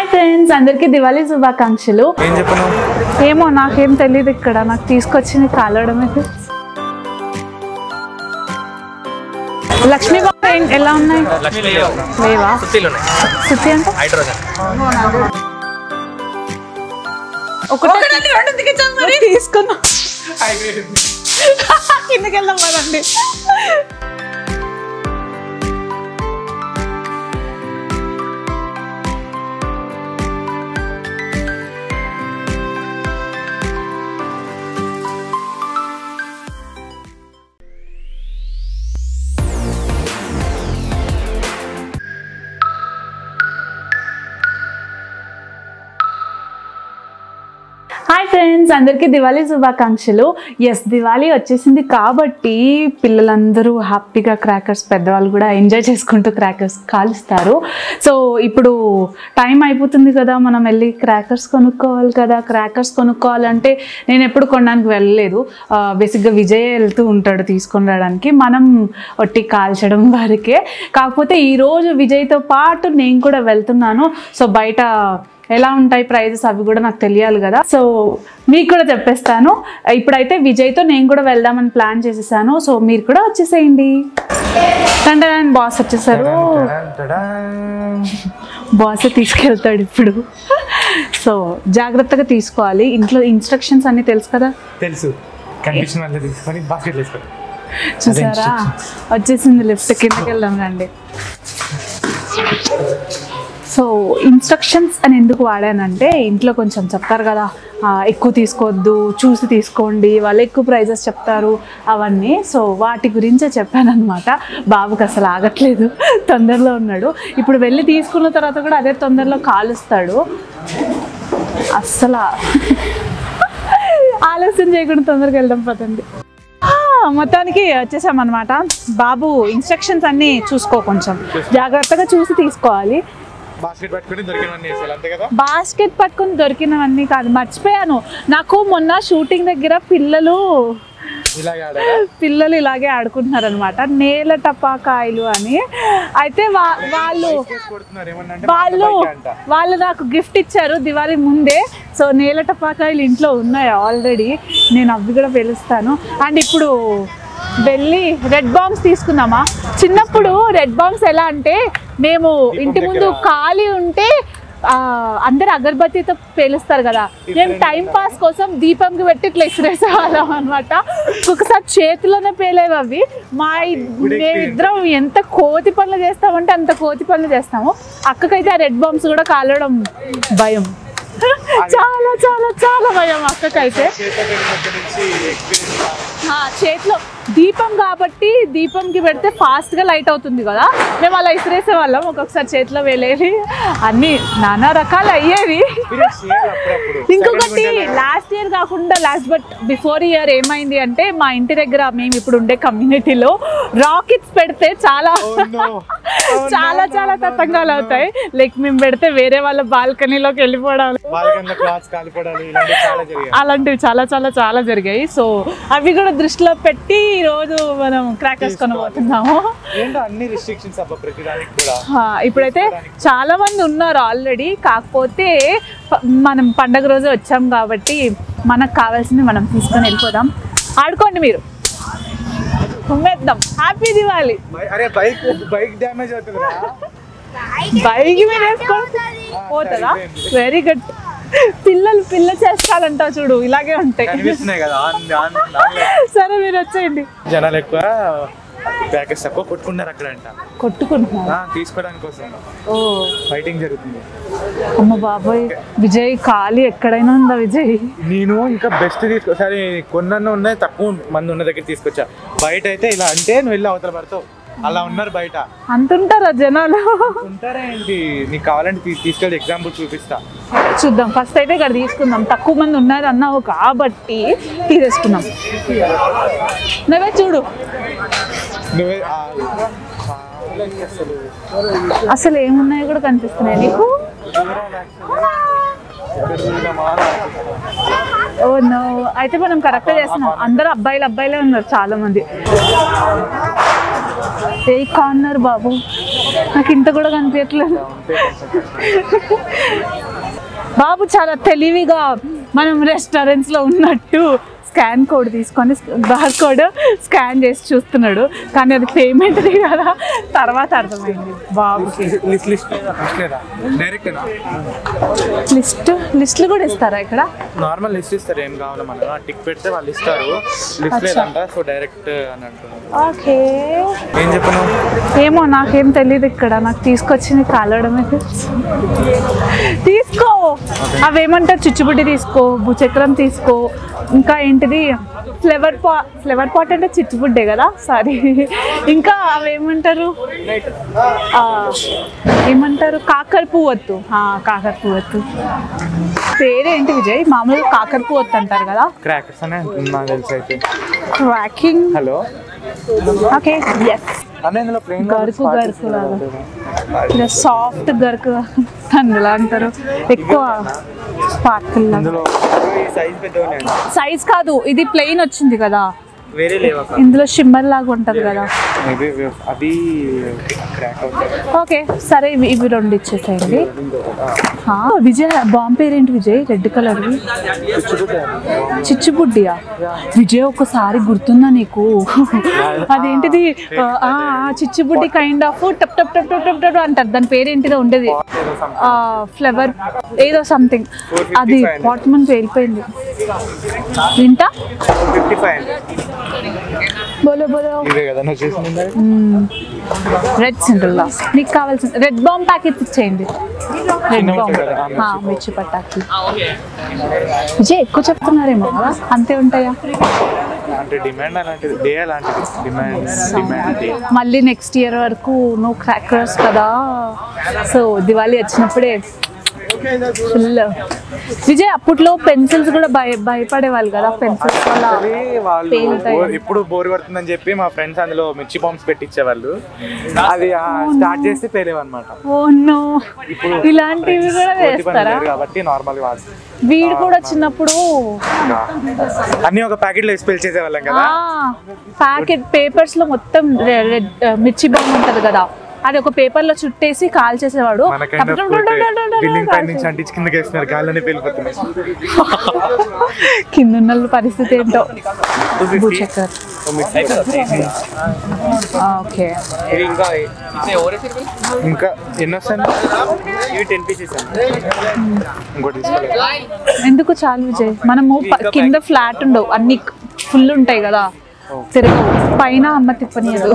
Hi friends, అందరికీ దివాళీ శుభాకాంక్షలు. ఏమో నాకేం తెలియదు, ఇక్కడ నాకు తీసుకొచ్చింది కాలవడమే. లక్ష్మీ బాబు ఎలా ఉన్నాయి? లేవా? సుత్తి అంటే ఒకటి తీసుకున్నా. కిందకి వెళ్దాం కదండి. హాయ్ ఫ్రెండ్స్, అందరికీ దివాళీ శుభాకాంక్షలు. ఎస్, దివాళీ వచ్చేసింది కాబట్టి పిల్లలందరూ హ్యాపీగా క్రాకర్స్, పెద్దవాళ్ళు కూడా ఎంజాయ్ చేసుకుంటూ క్రాకర్స్ కాలుస్తారు. సో ఇప్పుడు టైం అయిపోతుంది కదా, మనం వెళ్ళి క్రాకర్స్ కొనుక్కోవాలి కదా. క్రాకర్స్ కొనుక్కోవాలంటే నేను ఎప్పుడు కొనడానికి వెళ్ళలేదు. బేసిక్గా విజయ్ వెళ్తూ ఉంటాడు తీసుకొని రావడానికి, మనం ఒట్టి కాల్చడం వరకే. కాకపోతే ఈరోజు విజయ్తో పాటు నేను కూడా వెళ్తున్నాను. సో బయట ఎలా ఉంటాయి ప్రైజెస్ అవి కూడా నాకు తెలియాలి కదా. సో మీకు కూడా చెప్పేస్తాను. ఇప్పుడైతే విజయ్తో నేను కూడా వెళ్దామని ప్లాన్ చేసేసాను. సో మీరు కూడా వచ్చేసేయండి. అంటే బాస్ వచ్చేసారు, బాస్ తీసుకెళ్తాడు ఇప్పుడు. సో జాగ్రత్తగా తీసుకోవాలి. ఇంట్లో ఇన్స్ట్రక్షన్స్ అన్ని తెలుసు కదా. తెలుసు. చూసారా, వచ్చేసింది లిఫ్ట్, కిందకి వెళ్దాం రండి. సో ఇన్స్ట్రక్షన్స్ అని ఎందుకు వాడానంటే, ఇంట్లో కొంచెం చెప్తారు కదా, ఎక్కువ తీసుకోవద్దు, చూసి తీసుకోండి, వాళ్ళు ఎక్కువ ప్రైజెస్ చెప్తారు అవన్నీ. సో వాటి గురించే చెప్పాను అనమాట. బాబుకి అసలు ఆగట్లేదు, తొందరలో ఉన్నాడు. ఇప్పుడు వెళ్ళి తీసుకున్న తర్వాత కూడా అదే తొందరలో కాలుస్తాడు. అస్సలు ఆలస్యం చేయకుండా తొందరగా వెళ్దాం పదండి. మొత్తానికి వచ్చేసామన్నమాట. బాబు ఇన్స్ట్రక్షన్స్ అన్నీ చూసుకో, కొంచెం జాగ్రత్తగా చూసి తీసుకోవాలి. బాస్కెట్ పట్టుకుని దొరికినవన్నీ కాదు, మర్చిపోయాను. నాకు మొన్న షూటింగ్ దగ్గర పిల్లలు ఇలాగే ఆడుకుంటున్నారు అనమాట, నేల టపాకాయలు అని. అయితే వాళ్ళు నాకు గిఫ్ట్ ఇచ్చారు దివాళీ ముందే. సో నేల టపాకాయలు ఇంట్లో ఉన్నాయి ఆల్రెడీ, నేను అవి కూడా పిలుస్తాను. అండ్ ఇప్పుడు వెళ్ళి రెడ్ బాంబ్స్ తీసుకుందామా. చిన్నప్పుడు రెడ్ బాంబ్స్ ఎలా అంటే, మేము ఇంటి ముందు ఖాళీ ఉంటే అందరు అగరబత్తితో పేలుస్తారు కదా, మేము టైం పాస్ కోసం దీపంకి పెట్టి ఇట్లా ఇసిరేసేవాళ్ళం అనమాట. ఒకసారి చేతిలోనే పేలేవి అవి. మేమిద్దరం ఎంత కోతి పనులు చేస్తామంటే అంత కోతి పనులు చేస్తాము. అక్కకైతే ఆ రెడ్ బాంబ్స్ కూడా కాలడం భయం, చాలా చాలా చాలా భయం అక్కకైతే. చేతిలో దీపం కాబట్టి దీపంకి పెడితే ఫాస్ట్గా లైట్ అవుతుంది కదా, మేము అలా ఇసిరేసే వాళ్ళం. ఒక్కొక్కసారి చేతిలో వేలేవి, అన్నీ నానా రకాలు అయ్యేవి. ఇంకొకటి లాస్ట్ ఇయర్ కాకుండా బట్ బిఫోర్ ఇయర్ ఏమైంది అంటే, మా ఇంటి దగ్గర మేము ఇప్పుడు ఉండే కమ్యూనిటీలో రాకెట్స్ పెడితే చాలా చాలా చాలా తతంగాలు అవుతాయి. లైక్ మేము పెడితే వేరే వాళ్ళ బాల్కనీలోకి వెళ్ళిపోవడాలు, అలాంటివి చాలా చాలా చాలా జరిగాయి. సో అవి కూడా దృష్టిలో పెట్టి ఈరోజు మనం క్రాకర్స్ కొనబోతున్నాము. ఇప్పుడైతే చాలా మంది ఉన్నారు ఆల్రెడీ, కాకపోతే మనం పండగ రోజు వచ్చాం కాబట్టి మనకు కావాల్సింది మనం తీసుకొని వెళ్ళిపోదాం. ఆడుకోండి మీరు, ఉమ్మేద్దాం. హ్యాపీ దివాళీ. బైక్ మీద పోతుందా? Very good. పిల్ల చేస్తారంట చూడు, ఇలాగే ఉంటాయి. సరే మీరు వచ్చేయండి. జనాలు ఎక్కువ ప్యాకెట్స్ తక్కువ కొట్టుకున్నారు అక్కడ అంట. కొట్టుకుంటున్నారా? తీసుకోవడానికి కోసం ఫైటింగ్ జరుగుతుంది. అమ్మ బాబాయ్, విజయ్ ఖాళీ ఎక్కడైనా ఉందా విజయ్? నేను ఇంకా బెస్ట్ సరే కొన్న ఉన్నాయి, తక్కువ మంది ఉన్న దగ్గర తీసుకొచ్చా. బయట అయితే ఇలా అంటే నువ్వు వెళ్ళి అవతల పడతావు, అలా ఉన్నారు బయట. అంతుంటారా జనాలు? ఉంటారా ఏంటి? నీకు కావాలంటే తీసుకెళ్ళి ఎగ్జాంపుల్ చూపిస్తా, చూద్దాం. ఫస్ట్ అయితే ఇక్కడ తీసుకుందాం, తక్కువ మంది ఉన్నారు అన్నావు కాబట్టి తీసేసుకుందాం. నువ్వే చూడు, అసలు ఏమున్నాయో కూడా కనిపిస్తున్నాయి నీకు. ఓ నో, అయితే మనం కరెక్ట్గా చేస్తున్నాం. అందరూ అబ్బాయిలే ఉన్నారు చాలా మంది. ఏ కార్నర్ బాబు, నాకు ఇంత కూడా కనిపించట్లేదు. బాబు చాలా తెలివిగా మనం రెస్టారెంట్స్ లో ఉన్నట్టు స్కాన్ కోడ్ తీసుకొని బార్ కోడ్ స్కాన్ చేసి చూస్తున్నాడు, కానీ అది పేమెంట్ కదా తర్వాత అర్థమైంది బాబుకి. లిస్టులు కూడా ఇస్తారా ఇక్కడ? నార్మల్ లిస్ట్ ఇస్తారు, ఏం కావాలో మనం టిక్ పెడితే వాళ్ళు ఇస్తారు. లిస్ట్ లేదంట, సో డైరెక్ట్ అని అంటున్నారు. ఓకే, ఏం చెప్పను ఏమో నాకేం తెలియదు. ఇక్కడ నాకు తీసుకొచ్చింది కాలవడమే. తీసుకో, అవేమంటారు, చిచ్చుబుడ్డి తీసుకో, భూచక్రం తీసుకో, ఇంకా ఏంటిది ఫ్లవర్ పాట్ అంటే చిచ్చుబుడ్డే కదా, సారీ. ఇంకా అవేమంటారు, ఏమంటారు, కాకర పువ్వొత్తు. కాకర పువ్వొత్తు పేరేంటి విజయ్? మామూలుగా కాకర పువ్వొత్తు అంటారు కదా. క్రాకర్స్ అనే నాకు తెలిసి అయితే. క్రాకింగ్. Hello, okay, yes. గరుకు గరుకు లాగా, సాఫ్ట్ గరుకు అందులో అంటారు, ఎక్కువ స్పార్కిల్ లాగా. సైజ్ కాదు, ఇది ప్లెయిన్ వచ్చింది కదా, ఇందులో షిమ్మర్ లాగా ఉంటది కదా. ఓకే సరే, ఇవి రెండు ఇచ్చేసేయండి. విజయ్ బాంబు పేరేంటి విజయ్? రెడ్ కలర్ చిచ్చుబుడ్డియా? విజయ్ ఒకసారి గుర్తుందా నీకు? అదేంటిది, చిచ్చుబుడ్డి కైండ్ ఆఫ్ టప్ టప్ టప్ టప్ టప్ టప్ అంటారు, దాని పేరేంటిదో ఉండేది, ఫ్లవర్ ఏదో సంథింగ్. అది పాట్ మనకి వెళ్ళిపోయింది. వింటా బోలో బోలో. రెడ్ సింటల్లా నీకు కావాల్సిన రెడ్ బాంబ్ ప్యాకెట్ ఇచ్చేయండి. రెడ్ బాంబ్ మిర్చి పట్టాకి. విజయ్ ఎక్కువ చెప్తున్నారేమో కదా, అంతే ఉంటాయా? మళ్ళీ నెక్స్ట్ ఇయర్ వరకు నో క్రాకర్స్ కదా, సో దివాళీ వచ్చినప్పుడే ఫుల్. విజయ్ అప్పట్లో పెన్సిల్స్ కూడా భయపడేవాళ్ళు కదా, పెన్సిల్స్ వల్ల ఇప్పుడు బోర్ పడుతుందని చెప్పి మా ఫ్రెండ్స్ అందులో మిర్చి బాంబ్స్ పెట్టించేవాళ్ళు, అది స్టార్ట్ చేస్తే పేలేవన్నమాట. ఓ నో, ఇలాంటివి కూడా వేస్తారా? కాబట్టి నార్మల్ గా వీడు కూడా చిన్నప్పుడు అన్ని ఒక ప్యాకెట్ లో స్పెల్ చేసేవాళ్ళం కదా. ప్యాకెట్ పేపర్స్ లో మొత్తం మిర్చి బాంబ్ ఉంటది కదా, అది ఒక పేపర్ లో చుట్టేసి కాల్ చేసేవాడు. కింద ఉన్న పరిస్థితి ఏంటో. ఓకే, ఇంకా ఎన్ని వస్తాయి? ఎందుకు చాలు విజయ్, మనము కింద ఫ్లాట్ ఉండవు, అన్ని ఫుల్ ఉంటాయి కదా, తిరగవు. పైన అమ్మ తిప్పనియదు.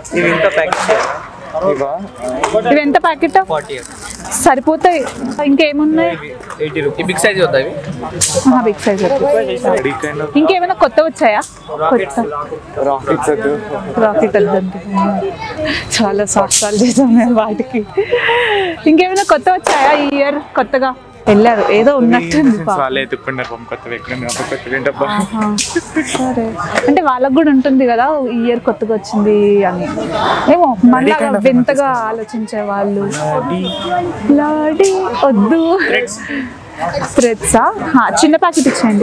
ఇవి ఎంత ప్యాకెట్? సరిపోతాయి. ఇంకేమున్నాయి? బిగ్ సైజ్ వద్దాయి. Big size. ఇంకేమైనా కొత్త వచ్చాయా? రాకెట్ వద్దండి, చాలా సంవత్సరాలు చేసాం మేము వాటికి. ఇంకేమైనా కొత్త వచ్చాయా ఈ ఇయర్? కొత్తగా వెళ్ళారు ఏదో ఉన్నట్టుంది. సరే, అంటే వాళ్ళకు కూడా ఉంటుంది కదా ఈ ఇయర్ కొత్తగా వచ్చింది అని, ఏమో మళ్ళీ వింతగా ఆలోచించే వాళ్ళు. లాడీ వద్దు, థ్రెడ్సా? చిన్న ప్యాకెట్ ఇచ్చేయండి.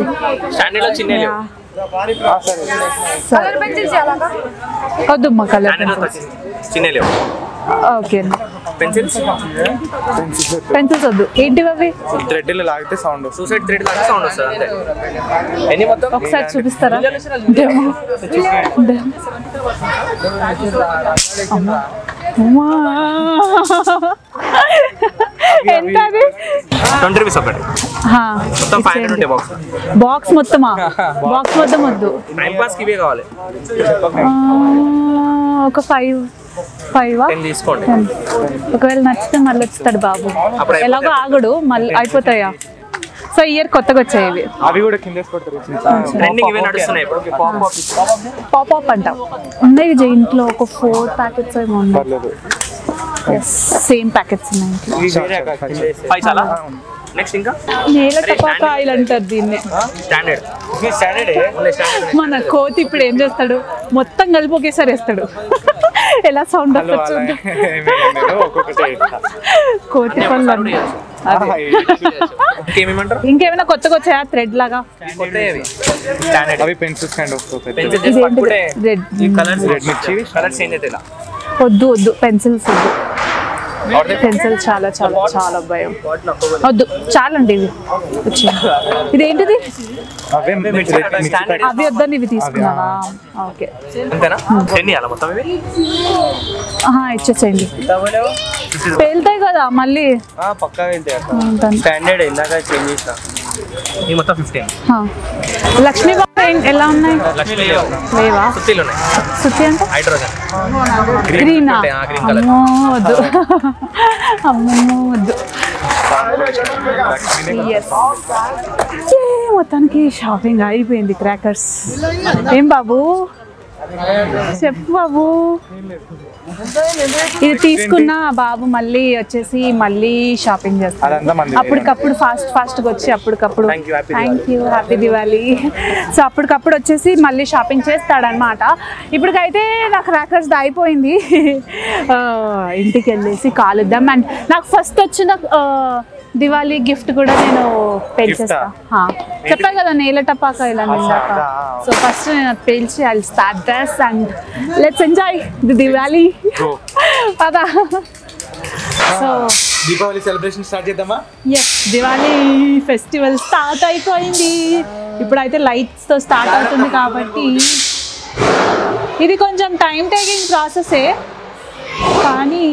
వద్దు మా కలర్ ఓకే. పెన్సిల్స్ వద్దు. ఏంటివి అవి? థ్రెడ్ లాగితే సౌండ్, సూసైడ్ థ్రెడ్ లాగా సౌండ్ వస్తుంది అంతే. ఎన్ని మొత్తం ఒకసారి చూపిస్తారా? ఎంత అది? 20 రూపీస్ ఒకటి. మొత్తం 500 ఉంటాయి బాక్స్. బాక్స్ మొత్తమా? బాక్స్ మొత్తం వద్దు, టైం పాస్ కి ఇవే కావాలి. ఒక 5 తీసుకోండి. ఒకవేళ నచ్చితే మళ్ళీ వచ్చేస్తాడు బాబు, ఎలాగో ఆగడు, మళ్ళీ అయిపోతాయా? సో ఇయర్ కొత్తగా వచ్చాయి అవి కూడా కింద పాప్ అంట ఉన్నాయి విజయ్. ఇంట్లో ఒక 4 ప్యాకెట్స్ ఏమో ఉన్నాయి. సేమ్ ప్యాకెట్స్ ఉన్నాయి. నెక్స్ట్ ఇంకా నేల టపాకాయలు అంటారు దీన్ని. మన కోతి ఇప్పుడు ఏం చేస్తాడు, మొత్తం కలిపి ఒకేసారి వేస్తాడు. ఎలా సౌండ్ వస్తుంది కోతి పళ్ళు. ఇంకేమైనా కొత్తగా వచ్చాయా థ్రెడ్ లాగా? వద్దు వద్దు, పెన్సిల్స్ వద్దు. పెన్సిల్ చాలా చాలా చాలా భయం. వద్దు చాలండి ఇవి. ఇదేంటిది? అవి వద్దని ఇవి తీసుకున్నావా? ఓకే ఇచ్చేసేయండి. పేలుతాయి కదా మళ్ళీ. లక్ష్మీ ఎలా ఉన్నాయి? లేవా? సుత్తి అంటే గ్రీనా? అమ్మో వద్దు, అమ్మో వద్దు. మొత్తానికి షాపింగ్ అయిపోయింది. క్రాకర్స్ ఏం బాబు చెప్పు బాబు. ఇది తీసుకున్న బాబు మళ్ళీ వచ్చేసి మళ్ళీ షాపింగ్ చేస్తాడు. అప్పటికప్పుడు ఫాస్ట్గా వచ్చి అప్పటికప్పుడు thank you happy Diwali. So అప్పటికప్పుడు వచ్చేసి మళ్ళీ షాపింగ్ చేస్తాడనమాట. ఇప్పటికైతే నాకు క్రాకర్స్ అయిపోయింది. ఇంటికి వెళ్ళేసి కాలుద్దాం. అండ్ నాకు ఫస్ట్ వచ్చిన దివాళీ గిఫ్ట్ కూడా నేను పేల్చేస్తా. చెప్పా కదా నేల టపాకా ఇలా నిందాక. సో ఫస్ట్ నేను అది పేల్చి I will start this and let's enjoy the Diwali. పదా. సో దీపావళి సెలబ్రేషన్ స్టార్ట్ చేద్దామా? ఎస్, దివాళీ ఫెస్టివల్ స్టార్ట్ అయిపోయింది. ఇప్పుడైతే లైట్స్తో స్టార్ట్ అవుతుంది కాబట్టి ఇది కొంచెం టైం టేకింగ్ ప్రాసెసే, కానీ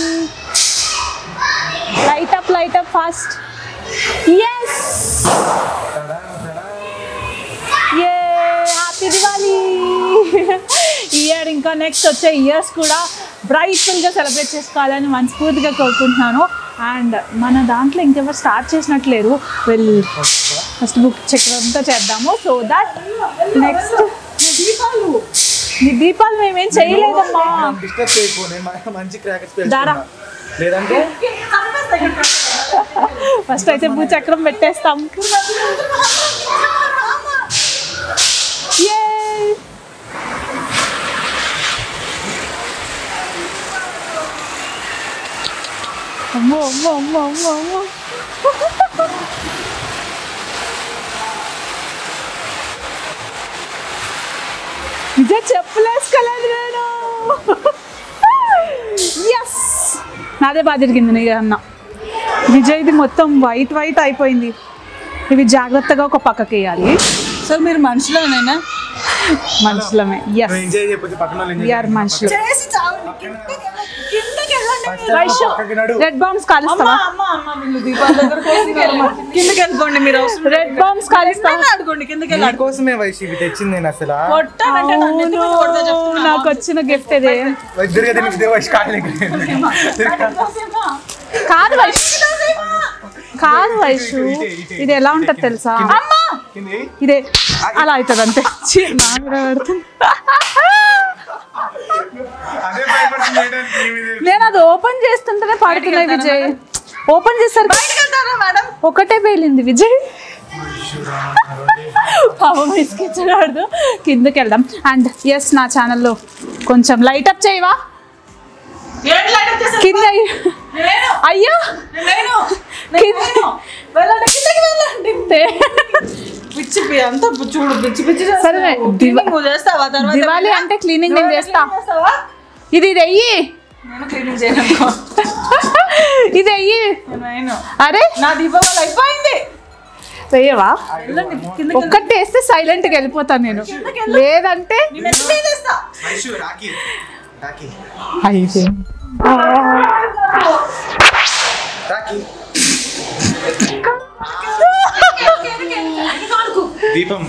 light up fast. Yes, yay, happy Diwali. Year ఇంకా నెక్స్ట్ వచ్చే ఇయర్స్ కూడా బ్రైట్ఫుల్గా సెలబ్రేట్ చేసుకోవాలని మనస్ఫూర్తిగా కోరుకుంటున్నాను. అండ్ మన దాంట్లో ఇంకెవరు స్టార్ట్ చేసినట్లేరు. వెళ్ళి ఫస్ట్ బుక్ చెక్ అంతా చేద్దాము. సో దట్ నెక్స్ట్ నీ దీపాలు మేమేం చేయలేదమ్మా. లేదంటే ఫస్ట్ అయితే భూచక్రం పెట్టేస్తాం. అమ్మో అమ్మో అమ్మో అమ్మో అమ్మో. నిజం చెప్పలేసుకోలేదు నేను. ఎస్, నాదే బాగా జరిగింది. నీ అన్న విజయ్ది మొత్తం వైట్ అయిపోయింది. ఇవి జాగ్రత్తగా ఒక పక్కకి వేయాలి. సో మీరు మనుషులేనా? మనుషులమే. ఎస్, వీఆర్ మనుషులు. రెడ్ బాంబ్స్ కాలుస్తావా? కిందకి వెళ్ళిపోండి. మీరు రెడ్ బాంబ్స్ కాలుస్తావా? కోసమే వైషి ఇవి తెచ్చింది నేను. అసలు నాకు వచ్చిన గిఫ్ట్ ఇదే. కాదు వైష్, కాదు వైషు, ఇది ఎలా ఉంటుంది తెలుసా? ఇదే అలా అవుతుంది అంతే. నేను అది ఓపెన్ చేస్తుంటేనే పడుతున్నాయి విజయ్. ఓపెన్ చేస్తారు ఒకటే పేలింది విజయ్. పాపం ఇసుకిచ్చకూడదు. కిందకి వెళ్దాం. అండ్ ఎస్, నా ఛానల్లో కొంచెం లైట్ అప్ చేయవా? కింద అయ్యా దివాళీ అంటే క్లీనింగ్ నేను చేస్తా. ఇది వెయ్యి, ఇది వెయ్యి. అరే నా దీపావళి అయిపోయింది. వెయ్యవా? ఒక్కటి వేస్తే సైలెంట్ గా వెళ్ళిపోతాను నేను. లేదంటే అయితే దీపం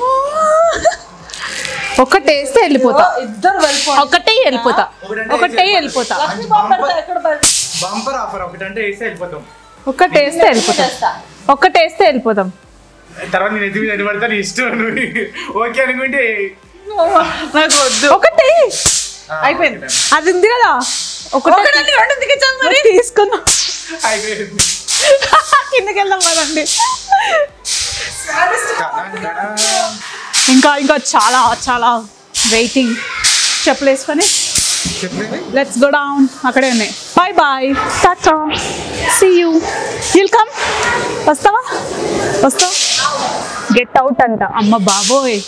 ఒకటే వేస్తే వెళ్ళిపోతా. ఒకటే వెళ్ళిపోతా, ఒకటే వెళ్ళిపోతా. బంపర్ ఆఫర్ ఒకటంటే వేస్తే వెళ్ళిపోతాం. ఒకటే వేస్తే వెళ్ళిపోతాం, ఒకటే వేస్తే వెళ్ళిపోతాం. తర్వాత నేను ఎదుగు నిలబడతా, నీ ఇష్టం. ఓకే అనుకుంటే నాకు వద్దు. ఒకటే అయిపోయింది. అది ఉంది కదా, ఒకటి తీసుకున్నా. కిందకి వెళ్దాం కదండి. ఇంకా ఇంకా చాలా చాలా వెయిటింగ్. చెప్పులు వేసుకొని లెట్స్ గో డౌన్. అక్కడే ఉన్నాయి. Bye bye, tata, see you. Will come. వస్తావా? వస్తావా? గెట్ అవుట్ అంట. అమ్మ బాబోయ్,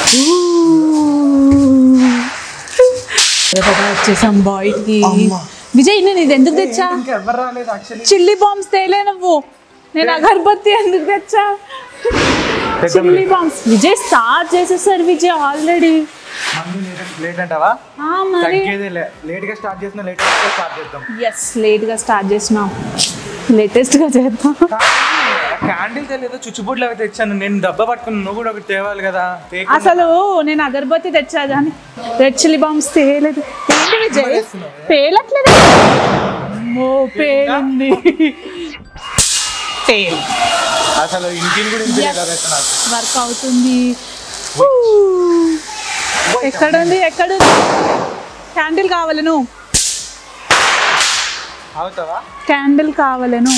వచ్చేసాం బయటికి. విజయ్ నేను ఇది ఎందుకు తెచ్చా? ఎవరు రాలేదు యాక్చువల్లీ. చిల్లీ బాంబ్స్ తేలే నువ్వు. నేను అగరబత్తి ఎందుకు తెచ్చా? Chilli bombs. విజయ్ స్టార్ట్ చేసేసారు విజయ్ ఆల్రెడీ. లేట్ అంటావా? మరి లేట్ గా స్టార్ట్ చేసిన లేట్ స్టార్ట్ చేద్దాం. ఎస్ లేట్ గా స్టార్ట్ చేసినాం, లేటెస్ట్ గా చేద్దాం. క్యాండిల్ తెలియదు, చుచ్చుబుడ్లు అవి తెచ్చాను నేను. డబ్బా పట్టుకుని నువ్వు కూడా ఒకటి తేవాలి కదా. అసలు నేను అగరబత్తి తెచ్చా కానీ రెడ్ చిల్లీ బాంబ్స్ తేలేదు. ఏంటి విజయ్ పేలట్లేదు? పేలింది. అసలు ఇంటిని కూడా వర్క్ అవుతుంది. ఎక్కడుంది క్యాండిల్ కావాలను. అవుతావా? క్యాండిల్ కావాలను.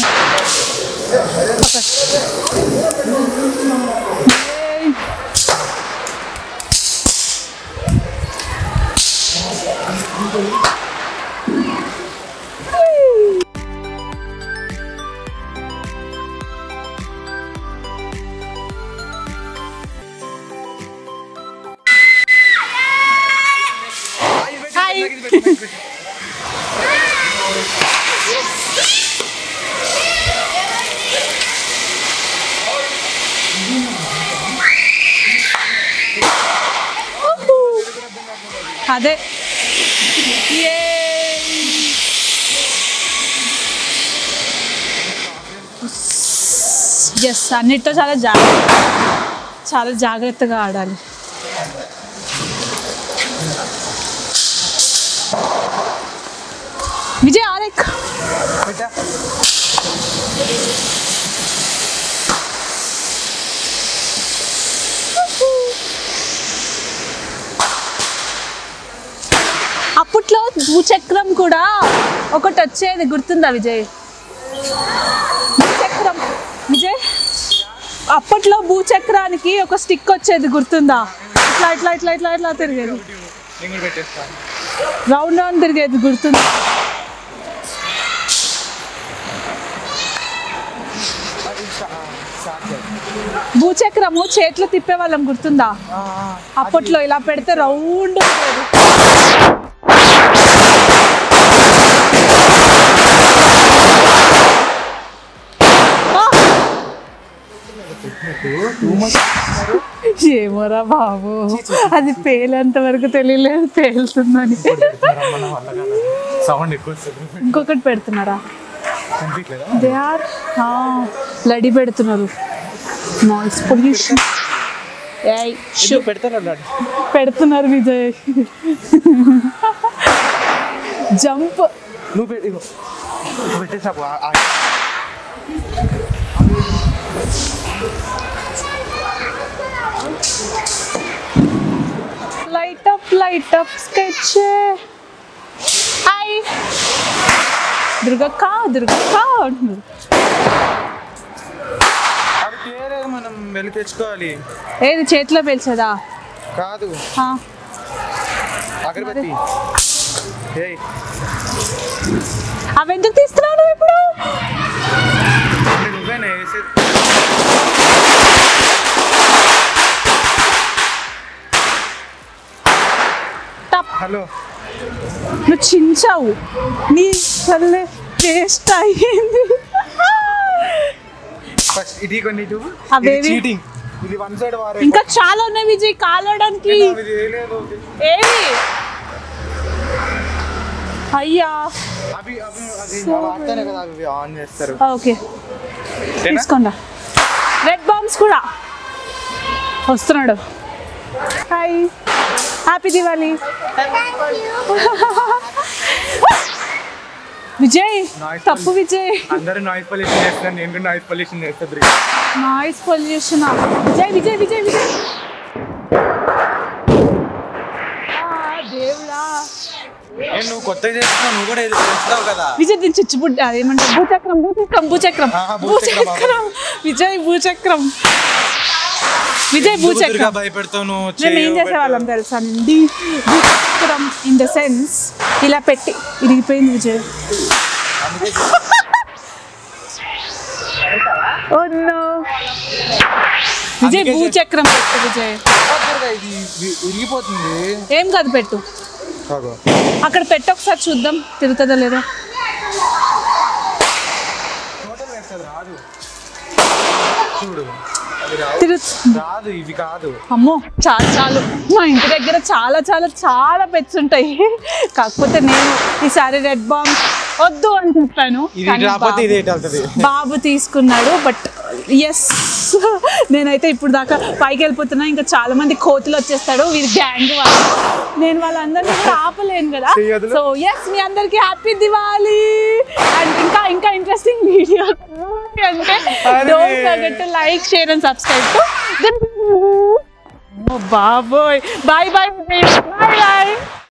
అదే ఎస్ అన్నిటితో చాలా జాగ్రత్తగా ఆడాలి. విజయ్ ఆరెక్ అప్పట్లో భూచక్రం కూడా ఒకటి వచ్చేది గుర్తుందా విజయ్? భూచక్రం విజయ్ అప్పట్లో భూచక్రానికి ఒక స్టిక్ వచ్చేది గుర్తుందా? ఇట్లా ఇట్లా ఇట్లా ఇట్లా ఇట్లా తిరిగేది, రౌండ్ రౌండ్ తిరిగేది గుర్తుందా? భూచక్రము చేతిలో తిప్పే వాళ్ళం గుర్తుందా? అప్పట్లో ఇలా పెడితే రౌండ్ ఏమోరా బాబు, అది పేలేంత వరకు తెలియలేదు పేలుతుందని. ఇంకొకటి పెడుతున్నారా? దే ఆర్ లడి పెడుతున్నారు. నాయిస్ పొల్యూషన్ పెడుతున్నారు Vijay. Jump light up sketch. Hi దుర్గక్క అంటున్నారు. మనం వెళ్ళి తెచ్చుకోవాలి. ఏది చేతిలో పేల్చేదా? కాదు అగరబత్తి. అవి ఎందుకు తీస్తున్నావు నువ్వు ఇప్పుడు? హలో నువ్వు చించావు, నీ చల్లే వేస్ట్ అయ్యింది. ఇంకా చాలా ఉన్నాయి విజయ్ కాలడానికి. ఏవి అయ్యా ఓకే తీసుకోండి. రెడ్ బాంబ్స్ కూడా వస్తున్నాడు. Hi happy Diwali Vijay. తప్పు విజయ్. అందరూ నాయిస్ పొల్యూషన్ చేస్తున్నారు, నేను కూడా నాయిస్ పొల్యూషన్ చేస్తాను. Noise pollution Vijay Vijay Vijay Vijay. దేవుడా నువ్వు కొత్తగా చేస్తున్నావు, నువ్వు కూడా ఇది పెంచుతావు కదా విజయ్. దీని చిచ్చుబుడ్డ అదేమంటారు? భూచక్రం భూచక్రం భూచక్రం భూచక్రం విజయ్ భూచక్రం విజయ్ భూచక్రం. భయపెడతావు నువ్వు. మేము ఏం చేసేవాళ్ళం తెలుసా అండి? భూచక్రం ఇన్ ద సెన్స్ ఇలా పెట్టి ఇరిగిపోయింది విజయ్. విజయ్ భూచక్రం పెట్టు విజయ్. ఇరిగిపోతుంది. ఏం కాదు పెట్టు. అక్కడ పెట్టి ఒకసారి చూద్దాం తిరుగుతుందో లేదో. రాదు, ఇవి కాదు. అమ్మో చాలు మా ఇంటి దగ్గర చాలా చాలా చాలా పెట్స్ ఉంటాయి. కాకపోతే నేను ఈసారి రెడ్ బాంబ్ వద్దు అని చెప్పాను, బాబు తీసుకున్నాడు. బట్ ఎస్ నేనైతే ఇప్పుడు దాకా పైకి వెళ్ళిపోతున్నా. ఇంకా చాలా మంది కోతులు వచ్చేస్తాడు వీరి గ్యాంగ్ వాళ్ళు. నేను వాళ్ళందరినీ కూడా ఆపలేను కదా. సో ఎస్ మీ అందరికి హ్యాపీ దివాళీ. అండ్ ఇంకా ఇంట్రెస్టింగ్ వీడియో అంటే don't forget to like share and subscribe to బాబోయ్. Bye bye bye bye.